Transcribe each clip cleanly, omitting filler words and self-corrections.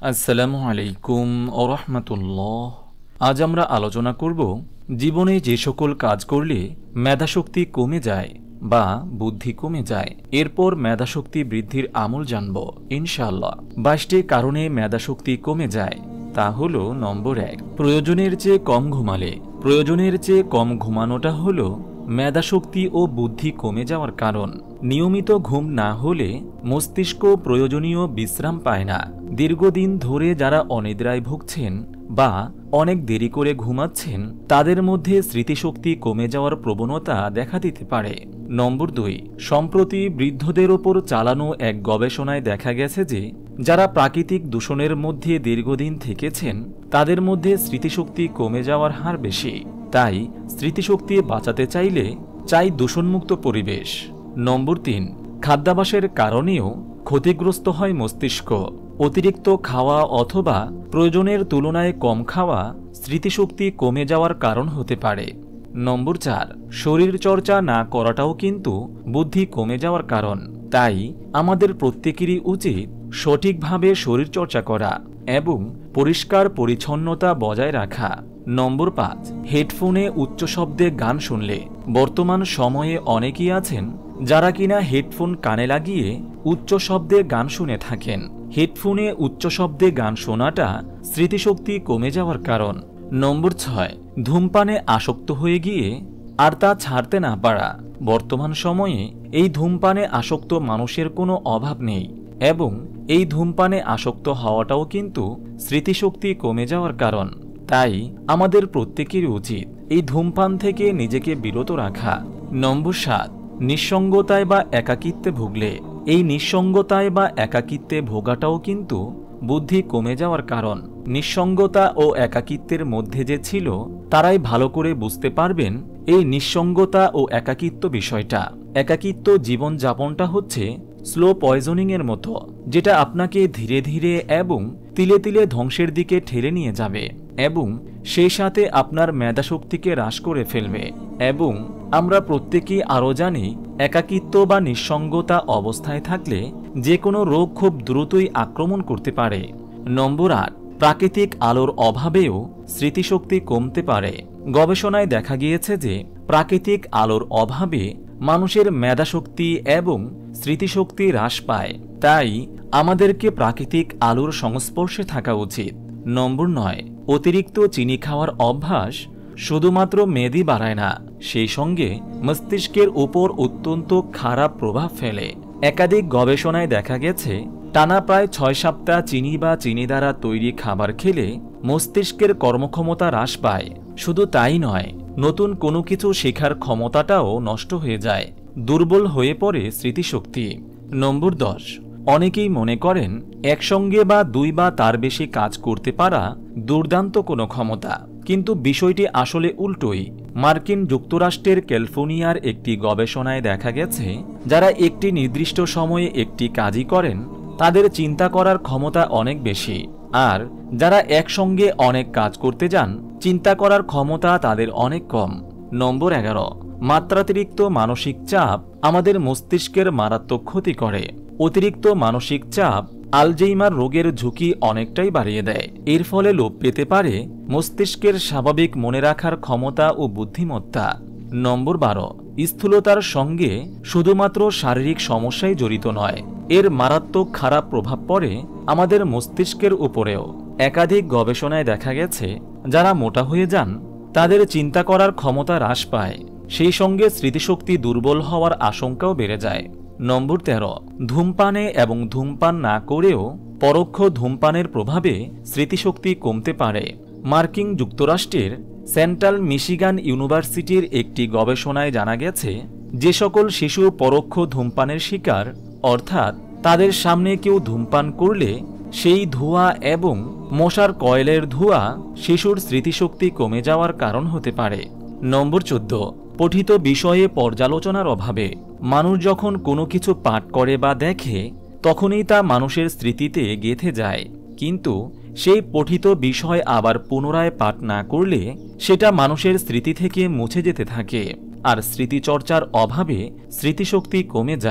আসসালামু আলাইকুম ওয়া রাহমাতুল্লাহ। আজ আমরা আলোচনা করব জীবনে যে সকল কাজ করলে মেধাশক্তি কমে যায় বা বুদ্ধি কমে যায়। এরপর মেধাশক্তি বৃদ্ধির আমল জানব ইনশাআল্লাহ। 22টি কারণে মেধাশক্তি কমে যায়। তা হলো নম্বর 1, প্রয়োজনের চেয়ে কম ঘুমালে। প্রয়োজনের চেয়ে কম ঘুমানোটা হলো মেধাশক্তি ও বুদ্ধি কমে যাওয়ার কারণ। নিয়মিত ঘুম না হলে মস্তিষ্ক প্রয়োজনীয় বিশ্রাম পায় না। দীর্ঘদিন ধরে যারা অনিদ্রায় ভুগছেন বা অনেক দেরি করে ঘুমাচ্ছেন তাদের মধ্যে স্মৃতিশক্তি কমে যাওয়ার প্রবণতা দেখা দিতে পারে। নম্বর 2, সম্প্রতি বৃদ্ধদের ওপর চালানো এক গবেষণায় দেখা গেছে যে যারা প্রাকৃতিক দূষণের মধ্যে দীর্ঘদিন থেকেছেন তাদের মধ্যে স্মৃতিশক্তি কমে যাওয়ার হার বেশি। তাই স্মৃতিশক্তি বাঁচাতে চাইলে চাই দূষণমুক্ত পরিবেশ। নম্বর 3, খাদ্যাভ্যাসের কারণেও ক্ষতিগ্রস্ত হয় মস্তিষ্ক। অতিরিক্ত খাওয়া অথবা প্রয়োজনের তুলনায় কম খাওয়া স্মৃতিশক্তি কমে যাওয়ার কারণ হতে পারে। নম্বর 4, শরীরচর্চা না করাটাও কিন্তু বুদ্ধি কমে যাওয়ার কারণ। তাই আমাদের প্রত্যেকেরই উচিত সঠিকভাবে শরীরচর্চা করা এবং পরিষ্কার পরিচ্ছন্নতা বজায় রাখা। নম্বর 5, হেডফোনে উচ্চ শব্দে গান শুনলে। বর্তমান সময়ে অনেকেই আছেন যারা কিনা হেডফোন কানে লাগিয়ে উচ্চ শব্দে গান শুনে থাকেন। হেডফোনে উচ্চ শব্দে গান শোনাটা স্মৃতিশক্তি কমে যাওয়ার কারণ। নম্বর 6, ধূমপানে আসক্ত হয়ে গিয়ে আর তা ছাড়তে না পারা। বর্তমান সময়ে এই ধূমপানে আসক্ত মানুষের কোনো অভাব নেই এবং এই ধূমপানে আসক্ত হওয়াটাও কিন্তু স্মৃতিশক্তি কমে যাওয়ার কারণ। তাই আমাদের প্রত্যেকেরই উচিত এই ধূমপান থেকে নিজেকে বিরত রাখা। নম্বর 7, নিঃসঙ্গতায় বা একাকিত্বে ভুগলে। এই নিঃসঙ্গতায় বা একাকিত্বে ভোগাটাও কিন্তু বুদ্ধি কমে যাওয়ার কারণ। নিঃসঙ্গতা ও একাকিত্বের মধ্যে যে ছিল তারাই ভালো করে বুঝতে পারবেন এই নিঃসঙ্গতা ও একাকিত্ব বিষয়টা। একাকিত্ব জীবনযাপনটা হচ্ছে স্লো পয়জনিং এর মতো, যেটা আপনাকে ধীরে ধীরে এবং তিলে তিলে ধ্বংসের দিকে ঠেলে নিয়ে যাবে এবং সেই সাথে আপনার মেধাশক্তিকে হ্রাস করে ফেলবে। এবং আমরা প্রত্যেকেই আরও জানি একাকিত্ব বা নিঃসঙ্গতা অবস্থায় থাকলে যে কোনো রোগ খুব দ্রুতই আক্রমণ করতে পারে। নম্বর 8, প্রাকৃতিক আলোর অভাবেও স্মৃতিশক্তি কমতে পারে। গবেষণায় দেখা গিয়েছে যে প্রাকৃতিক আলোর অভাবে মানুষের মেধাশক্তি এবং স্মৃতিশক্তি হ্রাস পায়। তাই আমাদেরকে প্রাকৃতিক আলোর সংস্পর্শে থাকা উচিত। নম্বর 9, অতিরিক্ত চিনি খাওয়ার অভ্যাস শুধুমাত্র মেদই বাড়ায় না, সেই সঙ্গে মস্তিষ্কের উপর অত্যন্ত খারাপ প্রভাব ফেলে। একাধিক গবেষণায় দেখা গেছে টানা প্রায় 6 সপ্তাহ চিনি বা চিনি দ্বারা তৈরি খাবার খেলে মস্তিষ্কের কর্মক্ষমতা হ্রাস পায়। শুধু তাই নয়, নতুন কোনো কিছু শেখার ক্ষমতাটাও নষ্ট হয়ে যায়। দুর্বল হয়ে পড়ে স্মৃতিশক্তি। নম্বর 10, অনেকেই মনে করেন একসঙ্গে বা 2 বা তার বেশি কাজ করতে পারা দুর্দান্ত কোনো ক্ষমতা, কিন্তু বিষয়টি আসলে উল্টোই। মার্কিন যুক্তরাষ্ট্রের ক্যালিফোর্নিয়ার একটি গবেষণায় দেখা গেছে যারা একটি নির্দিষ্ট সময়ে একটি কাজই করেন তাদের চিন্তা করার ক্ষমতা অনেক বেশি, আর যারা একসঙ্গে অনেক কাজ করতে যান চিন্তা করার ক্ষমতা তাদের অনেক কম। নম্বর 11, মাত্রাতিরিক্ত মানসিক চাপ আমাদের মস্তিষ্কের মারাত্মক ক্ষতি করে। অতিরিক্ত মানসিক চাপ আলঝেইমার রোগের ঝুঁকি অনেকটাই বাড়িয়ে দেয়। এর ফলে লোপ পেতে পারে মস্তিষ্কের স্বাভাবিক মনে রাখার ক্ষমতা ও বুদ্ধিমত্তা। নম্বর 12, স্থূলতার সঙ্গে শুধুমাত্র শারীরিক সমস্যাই জড়িত নয়, এর মারাত্মক খারাপ প্রভাব পড়ে আমাদের মস্তিষ্কের উপরেও। একাধিক গবেষণায় দেখা গেছে যারা মোটা হয়ে যান তাদের চিন্তা করার ক্ষমতা হ্রাস পায়, সেই সঙ্গে স্মৃতিশক্তি দুর্বল হওয়ার আশঙ্কাও বেড়ে যায়। নম্বর 13, ধূমপানে এবং ধূমপান না করেও পরোক্ষ ধূমপানের প্রভাবে স্মৃতিশক্তি কমতে পারে। মার্কিন যুক্তরাষ্ট্রের সেন্ট্রাল মিশিগান ইউনিভার্সিটির একটি গবেষণায় জানা গেছে যে সকল শিশু পরোক্ষ ধূমপানের শিকার, অর্থাৎ তাদের সামনে কেউ ধূমপান করলে সেই ধোঁয়া এবং মশার কয়েলের ধোঁয়া শিশুর স্মৃতিশক্তি কমে যাওয়ার কারণ হতে পারে। নম্বর 14, পঠিত বিষয়ে পর্যালোচনার অভাবে। মানুষ যখন কোনো কিছু পাঠ করে বা দেখে তখনই তা মানুষের স্মৃতিতে গেঁথে যায়, কিন্তু সেই পঠিত বিষয় আবার পুনরায় পাঠ না করলে সেটা মানুষের স্মৃতি থেকে মুছে যেতে থাকে, আর স্মৃতিচর্চার অভাবে স্মৃতিশক্তি কমে যায়।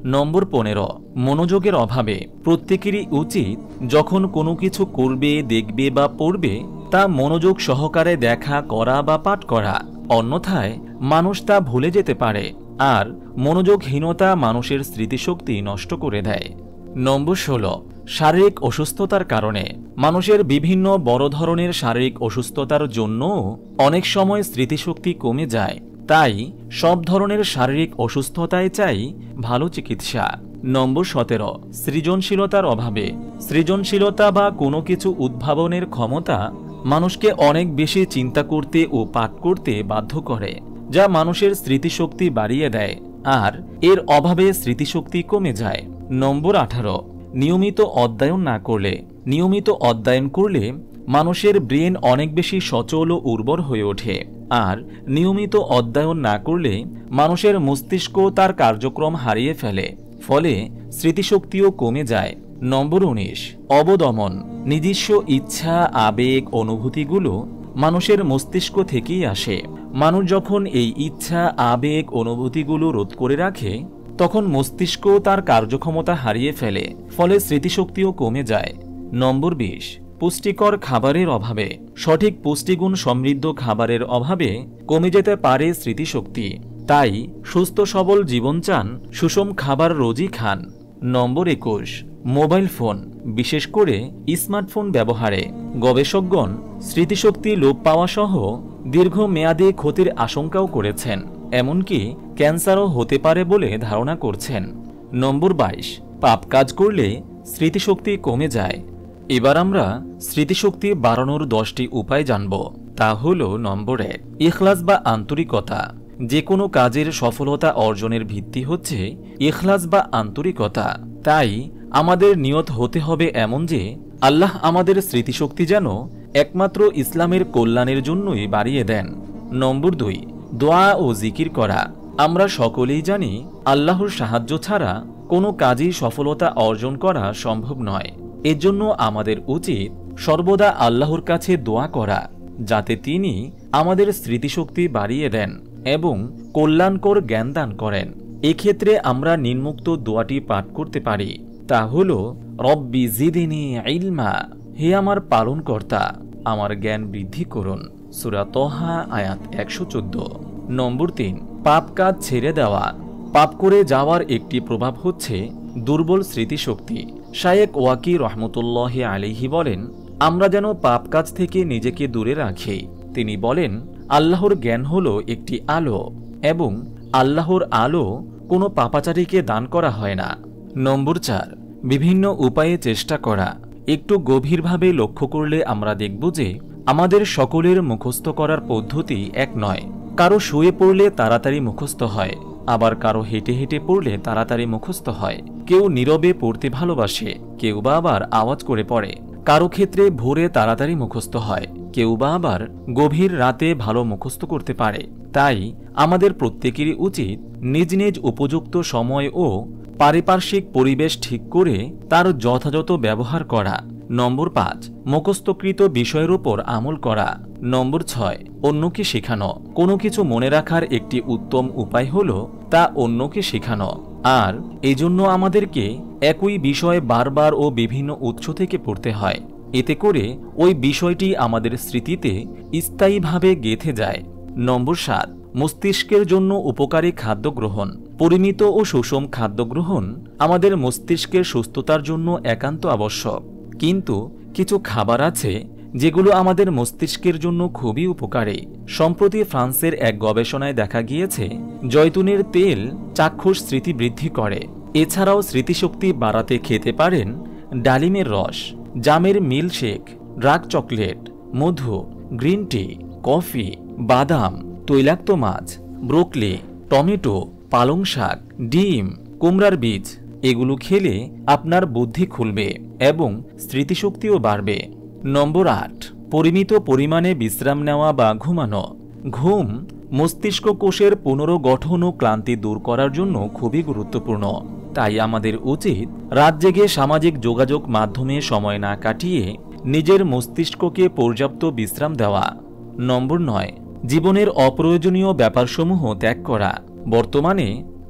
নম্বর 15, মনোযোগের অভাবে প্রত্যেকেরই উচিত যখন কোনো কিছু করবে, দেখবে বা পড়বে তা মনোযোগ সহকারে দেখা, করা বা পাঠ করা, অন্যথায় মানুষ তা ভুলে যেতে পারে আর মনোযোগহীনতা মানুষের স্মৃতিশক্তি নষ্ট করে দেয়। নম্বর 16, শারীরিক অসুস্থতার কারণে মানুষের বিভিন্ন বড় ধরনের শারীরিক অসুস্থতার জন্য অনেক সময় স্মৃতিশক্তি কমে যায়। তাই সব ধরনের শারীরিক অসুস্থতায় চাই ভালো চিকিৎসা। নম্বর 17, সৃজনশীলতার অভাবে সৃজনশীলতা বা কোনো কিছু উদ্ভাবনের ক্ষমতা মানুষকে অনেক বেশি চিন্তা করতে ও পাঠ করতে বাধ্য করে, যা মানুষের স্মৃতিশক্তি বাড়িয়ে দেয় আর এর অভাবে স্মৃতিশক্তি কমে যায়। নম্বর 18, নিয়মিত অধ্যয়ন না করলে নিয়মিত অধ্যয়ন করলে মানুষের ব্রেন অনেক বেশি সচল ও উর্বর হয়ে ওঠে আর নিয়মিত অধ্যয়ন না করলে মানুষের মস্তিষ্ক তার কার্যক্রম হারিয়ে ফেলে, ফলে স্মৃতিশক্তিও কমে যায়। নম্বর 19, অবদমন নিজস্ব ইচ্ছা, আবেগ, অনুভূতিগুলো মানুষের মস্তিষ্ক থেকেই আসে। মানুষ যখন এই ইচ্ছা, আবেগ, অনুভূতিগুলো রোধ করে রাখে তখন মস্তিষ্ক তার কার্যক্ষমতা হারিয়ে ফেলে, ফলে স্মৃতিশক্তিও কমে যায়। নম্বর 20, পুষ্টিকর খাবারের অভাবে সঠিক পুষ্টিগুণ সমৃদ্ধ খাবারের অভাবে কমে যেতে পারে স্মৃতিশক্তি। তাই সুস্থ সবল জীবন চান, সুষম খাবার রোজই খান। নম্বর 21, মোবাইল ফোন বিশেষ করে স্মার্টফোন ব্যবহারে গবেষকগণ স্মৃতিশক্তি লোপ পাওয়া সহ দীর্ঘমেয়াদী ক্ষতির আশঙ্কাও করেছেন, এমনকি ক্যান্সারও হতে পারে বলে ধারণা করছেন। নম্বর 22, পাপ কাজ করলে স্মৃতিশক্তি কমে যায়। এবার আমরা স্মৃতিশক্তি বাড়ানোর 10টি উপায় জানব। তা হল নম্বর 1, ইখলাস বা আন্তরিকতা। যে কোনো কাজের সফলতা অর্জনের ভিত্তি হচ্ছে ইখলাস বা আন্তরিকতা। তাই আমাদের নিয়ত হতে হবে এমন যে আল্লাহ আমাদের স্মৃতিশক্তি যেন একমাত্র ইসলামের কল্যাণের জন্যই বাড়িয়ে দেন। নম্বর 2, দোয়া ও জিকির করা। আমরা সকলেই জানি আল্লাহর সাহায্য ছাড়া কোনো কাজই সফলতা অর্জন করা সম্ভব নয়। এর জন্য আমাদের উচিত সর্বদা আল্লাহর কাছে দোয়া করা, যাতে তিনি আমাদের স্মৃতিশক্তি বাড়িয়ে দেন এবং কল্যাণকর জ্ঞান দান করেন। এক্ষেত্রে আমরা নিম্নোক্ত দোয়াটি পাঠ করতে পারি। তা হল, রব্বি জিদনি ইলমা, হে আমার পালনকর্তা আমার জ্ঞান বৃদ্ধি করুন। সূরা তহা আয়াত 114। নম্বর 3, পাপ কাজ ছেড়ে দেওয়া। পাপ করে যাওয়ার একটি প্রভাব হচ্ছে দুর্বল স্মৃতিশক্তি। শায়েখ ওয়াকি রহমতুল্লাহি আলাইহি বলেন, আমরা যেন পাপ কাজ থেকে নিজেকে দূরে রাখি। তিনি বলেন, আল্লাহর জ্ঞান হলো একটি আলো এবং আল্লাহর আলো কোনো পাপাচারীকে দান করা হয় না। নম্বর 4, বিভিন্ন উপায়ে চেষ্টা করা। একটু গভীরভাবে লক্ষ্য করলে আমরা দেখব যে আমাদের সকলের মুখস্থ করার পদ্ধতি এক নয়। কারো শুয়ে পড়লে তাড়াতাড়ি মুখস্থ হয়, আবার কারো হেঁটে হেঁটে পড়লে তাড়াতাড়ি মুখস্থ হয়। কেউ নীরবে পড়তে ভালোবাসে, কেউ বা আবার আওয়াজ করে পড়ে। কারো ক্ষেত্রে ভোরে তাড়াতাড়ি মুখস্থ হয়, কেউ বা আবার গভীর রাতে ভালো মুখস্থ করতে পারে। তাই আমাদের প্রত্যেকেরই উচিত নিজ নিজ উপযুক্ত সময় ও পারিপার্শ্বিক পরিবেশ ঠিক করে তার যথাযথ ব্যবহার করা। নম্বর 5, মুখস্থকৃত বিষয়ের উপর আমল করা। নম্বর 6, অন্যকে শেখানো। কোনো কিছু মনে রাখার একটি উত্তম উপায় হল তা অন্যকে শেখানো, আর এজন্য আমাদেরকে একই বিষয় বারবার ও বিভিন্ন উৎস থেকে পড়তে হয়। এতে করে ওই বিষয়টি আমাদের স্মৃতিতে স্থায়ীভাবে গেঁথে যায়। নম্বর 7, মস্তিষ্কের জন্য উপকারী খাদ্য গ্রহণ। পরিমিত ও সুষম খাদ্য গ্রহণ আমাদের মস্তিষ্কের সুস্থতার জন্য একান্ত আবশ্যক। কিন্তু কিছু খাবার আছে যেগুলো আমাদের মস্তিষ্কের জন্য খুবই উপকারী। সম্প্রতি ফ্রান্সের এক গবেষণায় দেখা গিয়েছে জয়তুনের তেল চাক্ষুষ স্মৃতি বৃদ্ধি করে। এছাড়াও স্মৃতিশক্তি বাড়াতে খেতে পারেন ডালিমের রস, জামের মিল্কশেক, ডার্ক চকলেট, মধু, গ্রিন টি, কফি, বাদাম, তৈলাক্ত মাছ, ব্রোকলি, টমেটো, পালং শাক, ডিম, কুমড়ার বীজ। এগুলো খেলে আপনার বুদ্ধি খুলবে এবং স্মৃতিশক্তিও বাড়বে। নম্বর 8, পরিমিত পরিমাণে বিশ্রাম নেওয়া বা ঘুমানো। ঘুম মস্তিষ্ক কোষের পুনর্গঠন ও ক্লান্তি দূর করার জন্য খুবই গুরুত্বপূর্ণ। তাই আমাদের উচিত রাত জেগে সামাজিক যোগাযোগ মাধ্যমে সময় না কাটিয়ে নিজের মস্তিষ্ককে পর্যাপ্ত বিশ্রাম দেওয়া। নম্বর 9, জীবনের অপ্রয়োজনীয় ব্যাপারসমূহ ত্যাগ করা। বর্তমানে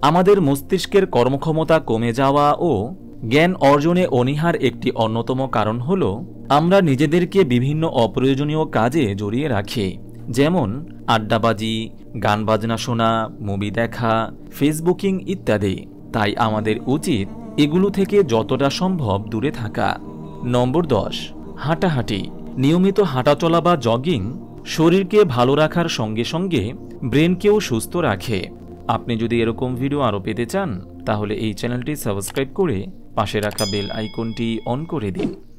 আমাদের মস্তিষ্কের কর্মক্ষমতা কমে যাওয়া ও জ্ঞান অর্জনে অনীহার একটি অন্যতম কারণ হল আমরা নিজেদেরকে বিভিন্ন অপ্রয়োজনীয় কাজে জড়িয়ে রাখি, যেমন আড্ডাবাজি, গান বাজনা শোনা, মুভি দেখা, ফেসবুকিং ইত্যাদি। তাই আমাদের উচিত এগুলো থেকে যতটা সম্ভব দূরে থাকা। নম্বর 10, হাঁটাহাঁটি। নিয়মিত হাঁটাচলা বা জগিং শরীরকে ভালো রাখার সঙ্গে সঙ্গে ব্রেনকেও সুস্থ রাখে। আপনি যদি এরকম ভিডিও আরও পেতে চান তাহলে এই চ্যানেলটি সাবস্ক্রাইব করে পাশে রাখা বেল আইকনটি অন করে দিন।